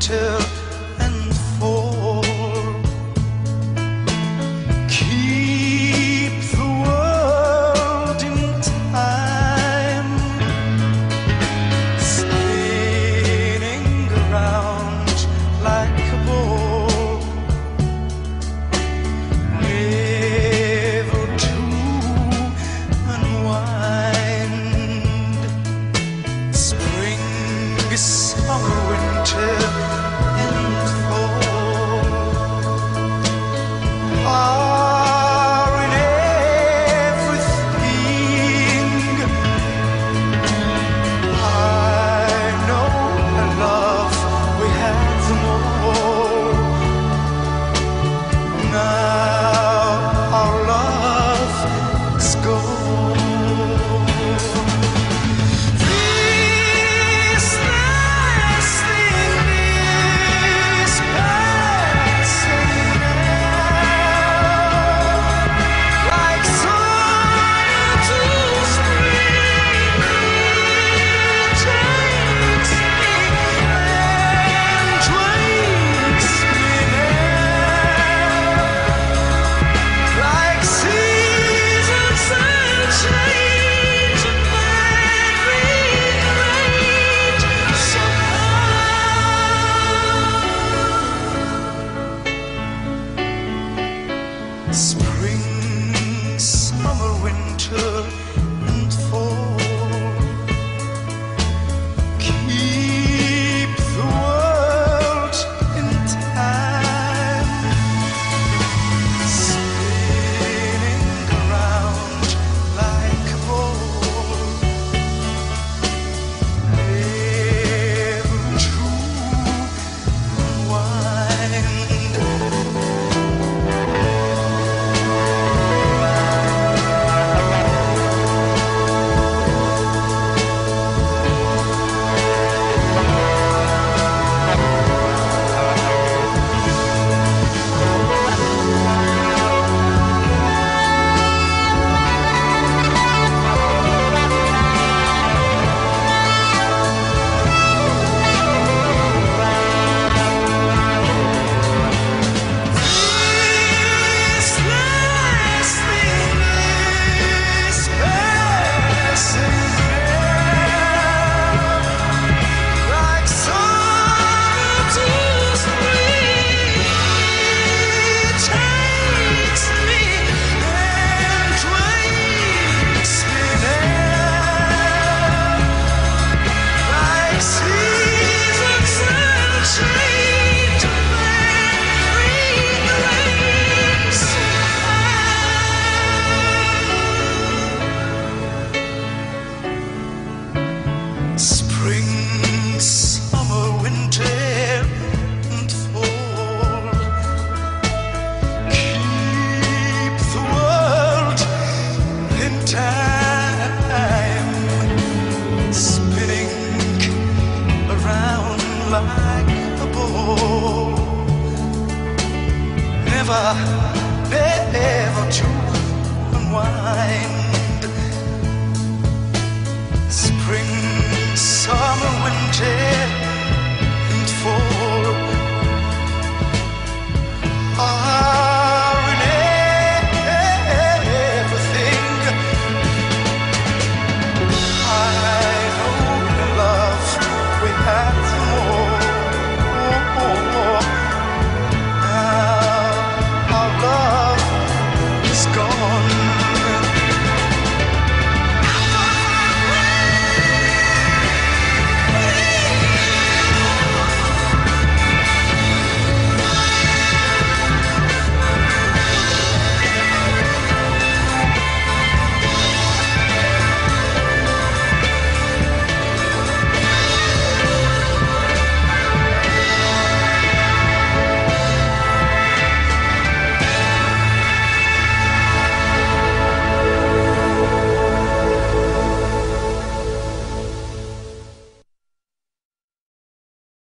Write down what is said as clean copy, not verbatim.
winter and fall. Keep the world in time, spinning around like a ball, never to unwind. Spring, summer, winter and fall are in everything. I know and love, we had them all. Now our love is gone. This last thing is passing now, like summer to spring. Takes me and drinks me now, like seasons and change and then rearrange somehow. Spring, summer, winter